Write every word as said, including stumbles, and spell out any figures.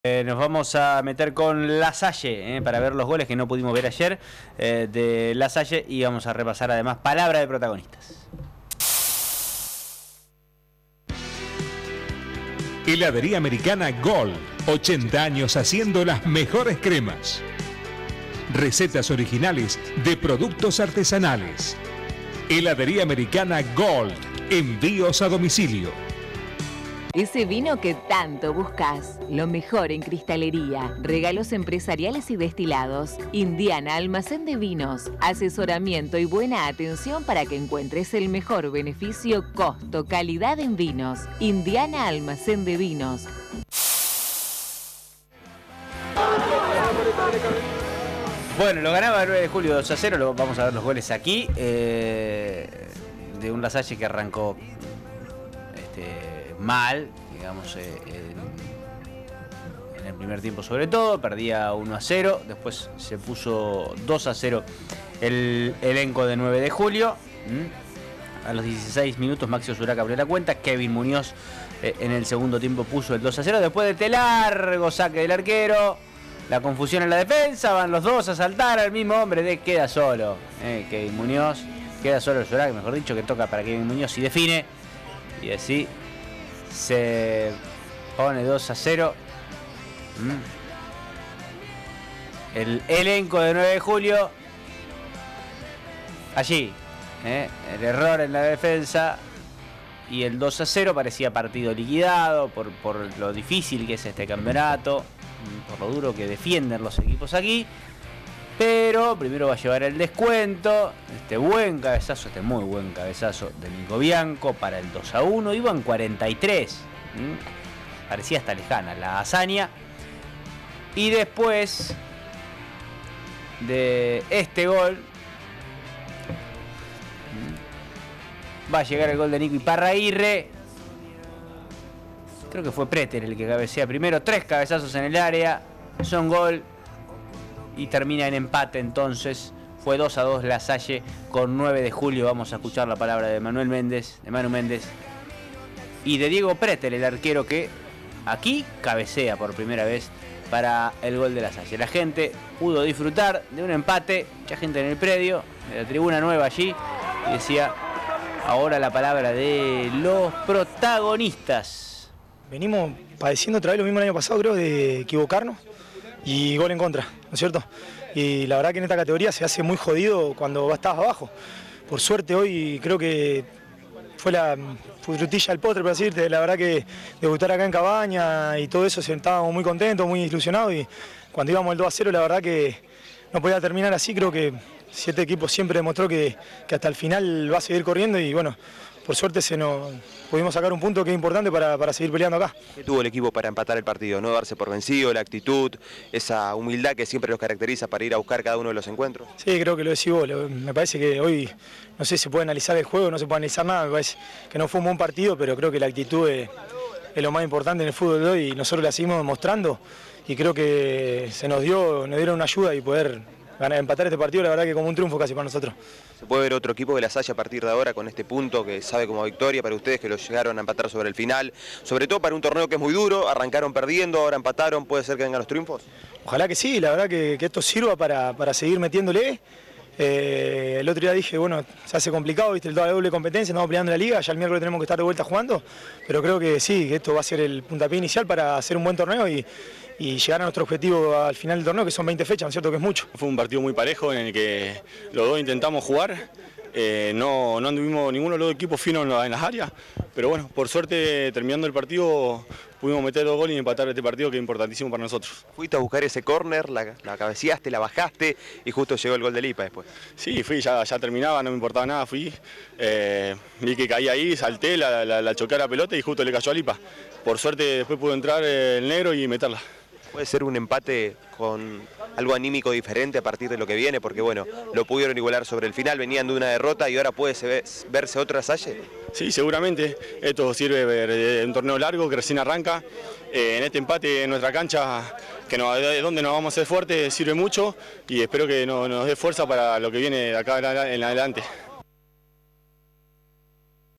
Eh, nos vamos a meter con La Salle eh, para ver los goles que no pudimos ver ayer eh, de La Salle, y vamos a repasar además palabra de protagonistas. Heladería Americana Gold, ochenta años haciendo las mejores cremas. Recetas originales de productos artesanales. Heladería Americana Gold, envíos a domicilio. Ese vino que tanto buscas, lo mejor en cristalería, regalos empresariales y destilados. Indiana Almacén de Vinos, asesoramiento y buena atención para que encuentres el mejor beneficio, costo, calidad en vinos. Indiana Almacén de Vinos. Bueno, lo ganaba el nueve de julio dos a cero, lo, vamos a ver los goles aquí, eh, de un La Salle que arrancó este, mal, digamos, eh, en, en el primer tiempo sobre todo, perdía uno a cero, después se puso dos a cero el elenco de nueve de julio. ¿Mm? A los dieciséis minutos Maxi Osuraca abrió la cuenta, Kevin Muñoz eh, en el segundo tiempo puso el dos a cero, después de este largo saque del arquero, la confusión en la defensa, van los dos a saltar al mismo hombre, de queda solo eh, Kevin Muñoz, queda solo Osuraca, mejor dicho, que toca para Kevin Muñoz y define, y así se pone dos a cero. Mm. El elenco de nueve de julio. Allí, ¿eh? El error en la defensa. Y el dos a cero parecía partido liquidado por, por lo difícil que es este campeonato, por lo duro que defienden los equipos aquí. Pero primero va a llevar el descuento. Este buen cabezazo, este muy buen cabezazo de Nico Bianco para el dos a uno. Iban cuarenta y tres. ¿Mm? Parecía hasta lejana la hazaña. Y después de este gol, ¿Mm? va a llegar el gol de Nico Iparraguirre. Creo que fue Preter el que cabecea primero. Tres cabezazos en el área. Son gol. Y termina en empate entonces. Fue dos a dos La Salle con nueve de julio. Vamos a escuchar la palabra de Manuel Méndez, de Manu Méndez. Y de Diego Preter, el arquero que aquí cabecea por primera vez para el gol de La Salle. La gente pudo disfrutar de un empate. Mucha gente en el predio, de la tribuna nueva allí. Y decía, ahora la palabra de los protagonistas. Venimos padeciendo otra vez lo mismo el año pasado, creo, de equivocarnos. Y gol en contra, ¿no es cierto? Y la verdad que en esta categoría se hace muy jodido cuando estás abajo. Por suerte hoy creo que fue la fue frutilla del postre, para decirte. La verdad que debutar acá en Cabaña y todo eso, estábamos muy contentos, muy ilusionados. Y cuando íbamos el dos a cero, la verdad que no podía terminar así. Creo que siete equipos siempre demostró que, que hasta el final va a seguir corriendo. Y bueno, por suerte se nos pudimos sacar un punto que es importante para, para seguir peleando acá. ¿Qué tuvo el equipo para empatar el partido? No darse por vencido, la actitud, esa humildad que siempre los caracteriza para ir a buscar cada uno de los encuentros. Sí, creo que lo decís vos. Me parece que hoy, no sé, se puede analizar el juego, no se puede analizar nada. Me parece que no fue un buen partido, pero creo que la actitud es, es lo más importante en el fútbol de hoy y nosotros la seguimos mostrando y creo que se nos dio, nos dieron una ayuda y poder ganar, empatar este partido, la verdad que como un triunfo casi para nosotros. ¿Se puede ver otro equipo de La Salle a partir de ahora con este punto que sabe como victoria para ustedes que lo llegaron a empatar sobre el final? Sobre todo para un torneo que es muy duro, arrancaron perdiendo, ahora empataron, ¿puede ser que vengan los triunfos? Ojalá que sí, la verdad que, que esto sirva para, para seguir metiéndole. Eh, el otro día dije, bueno, se hace complicado, viste, toda la doble competencia, estamos peleando en la liga, ya el miércoles tenemos que estar de vuelta jugando, pero creo que sí, que esto va a ser el puntapié inicial para hacer un buen torneo y, y llegar a nuestro objetivo al final del torneo, que son veinte fechas, ¿no es cierto? Que es mucho. Fue un partido muy parejo en el que los dos intentamos jugar, eh, no, no anduvimos ninguno de los dos equipos finos en, la, en las áreas, pero bueno, por suerte terminando el partido pudimos meter dos goles y empatar este partido que es importantísimo para nosotros. Fuiste a buscar ese córner, la, la cabeceaste, la bajaste y justo llegó el gol de Lipa después. Sí, fui, ya, ya terminaba, no me importaba nada, fui, eh, vi que caía ahí, salté, la, la, la choqué a la pelota y justo le cayó a Lipa. Por suerte después pudo entrar el negro y meterla. ¿Puede ser un empate con algo anímico diferente a partir de lo que viene? Porque bueno, lo pudieron igualar sobre el final, venían de una derrota y ahora puede verse otra Salle. Sí, seguramente. Esto sirve de un torneo largo que recién arranca. Eh, en este empate en nuestra cancha, que nos, de donde nos vamos a hacer fuertes, sirve mucho y espero que nos, nos dé fuerza para lo que viene de acá en adelante.